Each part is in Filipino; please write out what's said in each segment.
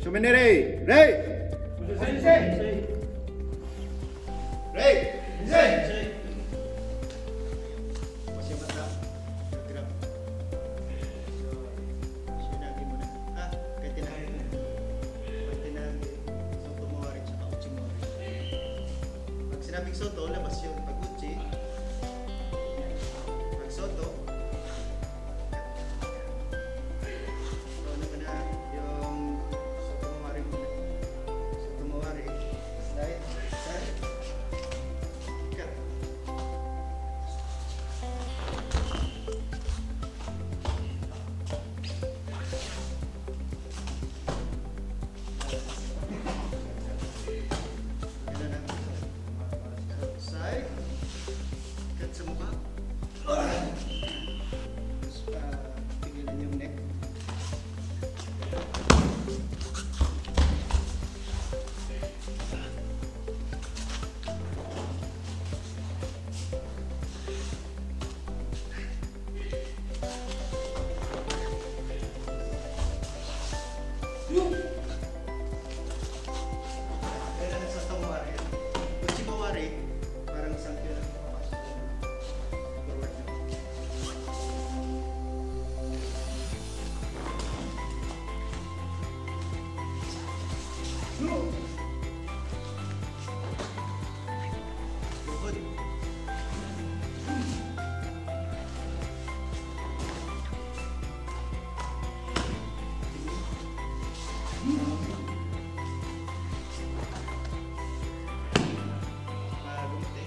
Ray! Ray! Sensei! Ray! Sensei! Masih mata gerak. Sinagi mo na. Kahit tinagi Soto Mawari tsaka Uchi Mawari. Pag sinabing Soto, labas yung pag-Uchi. Pag Soto, ito naman na yung Soto Mawari muna. Soto Mawari. Slide. Side. Cut. Side. Cut sa mukha. Tapos pigilan yung neck. Kaya na sa Tomawari. Uchi Mawari, parang isang kilo na papasok. Forward na. Bukod. Magumite.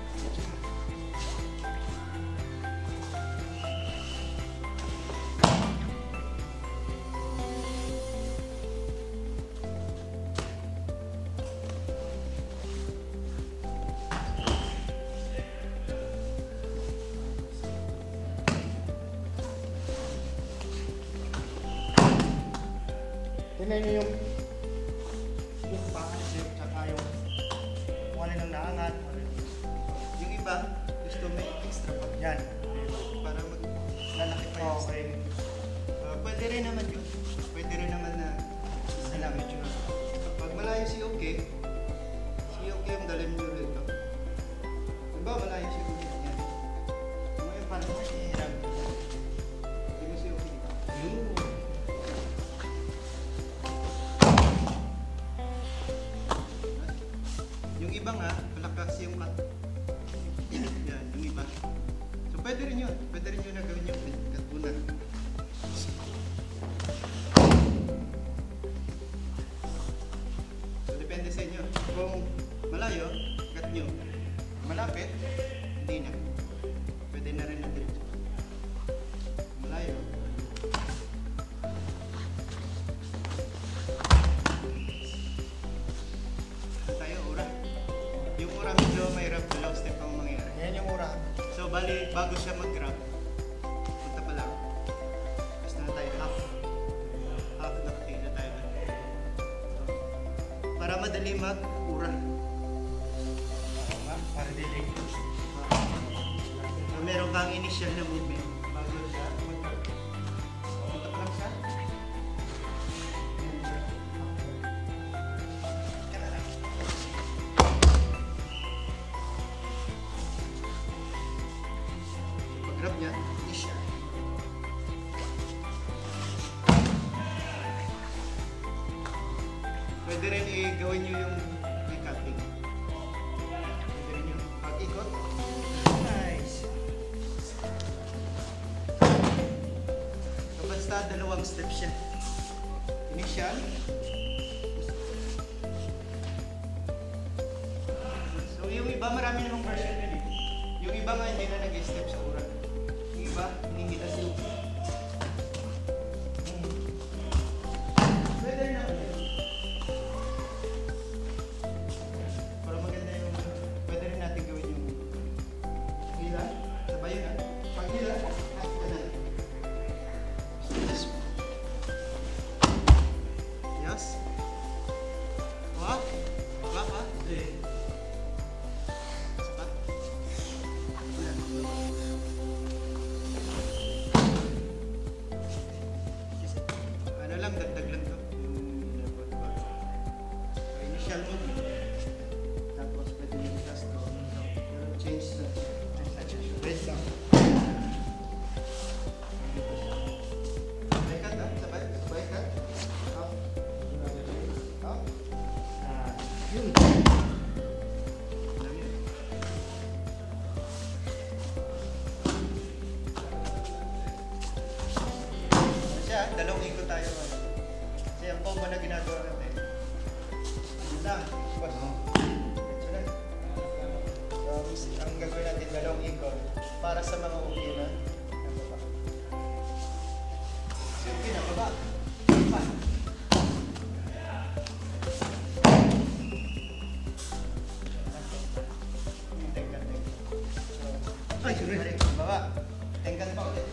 Tingnan nyo yung panganisip, tsaka yung kung ano nang naangat. Yung iba, gusto may extra pa. Yan. Para maglalaki pa yung Okay. Pwede rin naman yun. Pwede rin naman na salamit yun. Pag malayo si Oke yung dalhin nyo rito. Diba malayo si Oke? Yan. Ngayon parang mahirap. Hindi mo si Oke dito. Yung iba nga, malakas yung cut. Yan, yung iba. So pwede rin yun. Pwede rin yun na gawin yung cut muna. So depende sa inyo. Kung malayo, cut nyo. Malapit, hindi na. Pwede na rin na diretso. Malayo. Tayo, ura. Yung ura medyo mahirap, dalawang step ang mangyayari. Yan yung ura. So, bali, bago siya mag-grab, punta pa lang. Basta na tayo half. Half na katila tayo. So, para madali mag-ura. Oo nga, para dilig. So, meron kang initial na movement. Bago siya mag-grab. Punta pa lang siya. Ka na lang. Pag-grab niya, initial. Pwede rin i-gawin nyo yung cutting. Pwede rin yung pag-ikot. Nice. So basta dalawang step siya. Initial. So yung iba marami namang version yun eh. Yung iba nga hindi na nag-step sa ura. Yung iba, hinihila si Uki. Pwede rin naman yun. Para maganda yung, pwede rin natin gawin yung hila. Sabay yun ah. Pag hila, ka na. Yes. Yes. Wah. Wah, wah. Sapat. Ayan. initial mo. Tapos pwede yung last to. Pero change na. Wait lang. Sabay ka, sabay. Sabay ka. Up. Up. Yun. Dalawang ikot tayo. Kasi ang combo na ginagawa natin. Yun lang. Ito lang. Ang gagawin natin dalawang ikot para sa mga okay na baba. So okay na, baba. Pa. Tengkan. Ay, sorry. Baba. Tengkan pa ulit.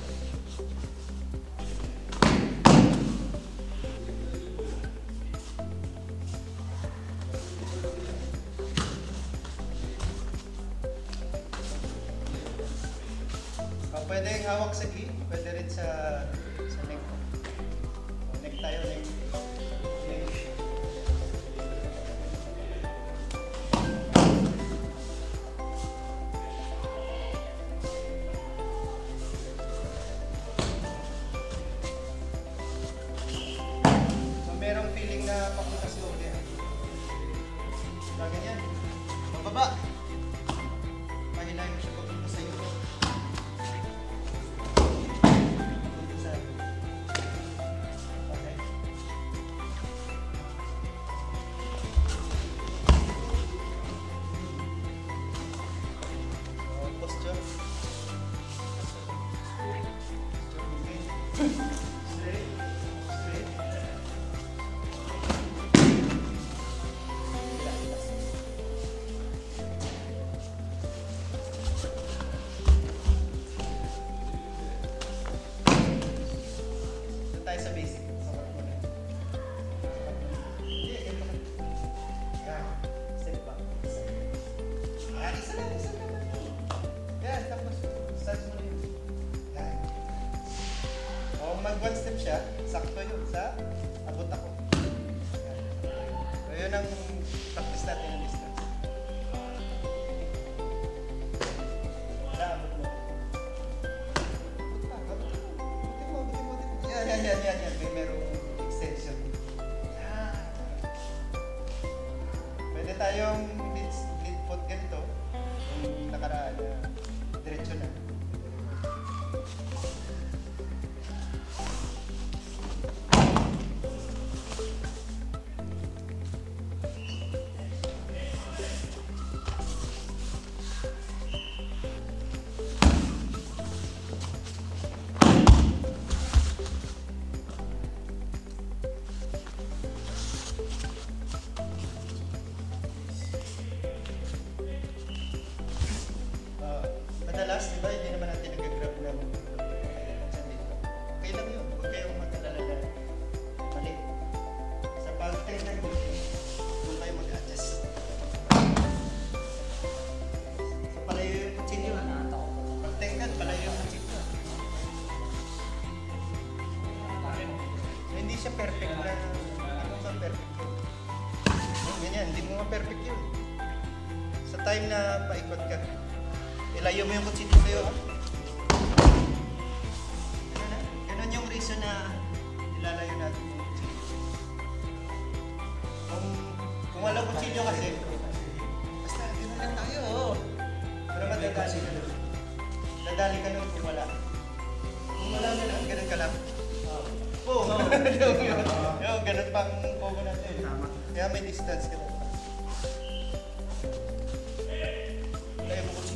Pwede hawak sa gi, pwede rin sa neck. Neck tayo, neck. So merong feeling na papunta si Ode. Ganyan. Bababa. Mahinayin mo siya papunta sa iyo. Tayo sa basic. Step back. Isa lang. Yan, tapos start mo rin. Yan. O mag one step siya, sakto yun sa abot ako. Yan. So yun ang practice natin ng distance. Abot mo. Yan. May merong extension. Pwede tayong lead foot ganito. Yung nakaraan na diretso na. Madalas, di ba, hindi naman natin nag-grab ng dyan dito. Okay lang yun. Huwag kayong mag-alala na mali. Sa pag-tengan dito, huwag kayo mag-adjust. So, palayo yung kutsilyo. Pag-tengan, palayo yung kutsilyo. So, hindi siya perfect na. Hindi mo ba perfect yun? Ganyan, hindi mo ba perfect yun. Sa time na paikot ka, ilayo mo yung kutsilyo sa'yo, ha? Ganun yung reason na ilalayo natin yung kutsilyo. Kung walang kutsilyo kasi, basta ganun lang tayo, oh. Pero madadali ka nun. Dadali ka nun kung wala. Kung wala ganun ka lang. Oo. Yung ganun pang pogo natin. Kaya may distance ka na. Ilayo mo kutsilyo.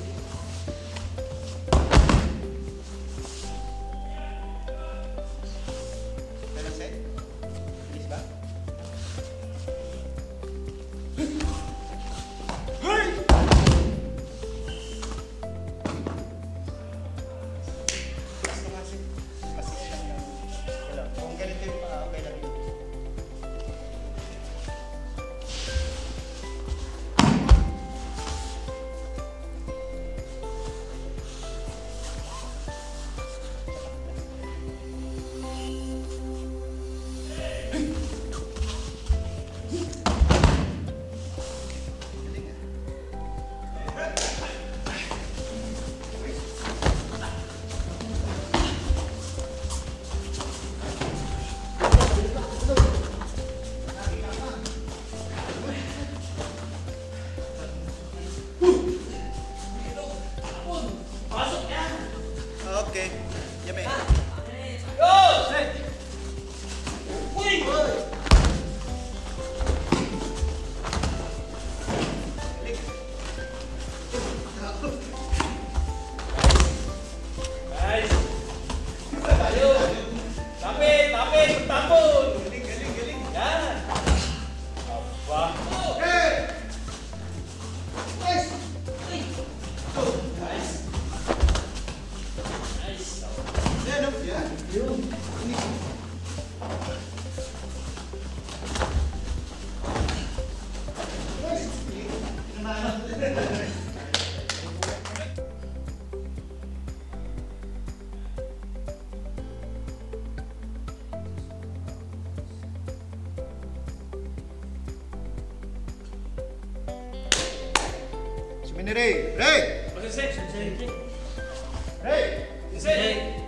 ni Ray. Ray! Sensei. Sensei. Ray! Sensei.